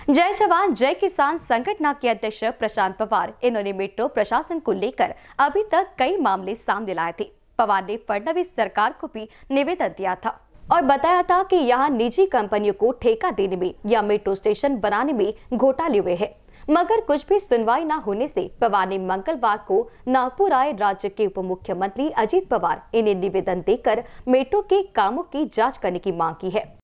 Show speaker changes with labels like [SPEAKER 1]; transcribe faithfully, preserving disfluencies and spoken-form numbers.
[SPEAKER 1] जय जवान जय किसान संगठन के अध्यक्ष प्रशांत पवार, इन्होंने मेट्रो प्रशासन को लेकर अभी तक कई मामले सामने लाए थे। पवार ने फडणवीस सरकार को भी निवेदन दिया था और बताया था कि यहाँ निजी कंपनियों को ठेका देने में या मेट्रो स्टेशन बनाने में घोटाले हुए हैं, मगर कुछ भी सुनवाई न होने से पवार ने मंगलवार को नागपुर आए राज्य के उप मुख्यमंत्री अजित पवार इन्हें निवेदन देकर मेट्रो के कामों की जांच करने की मांग की है।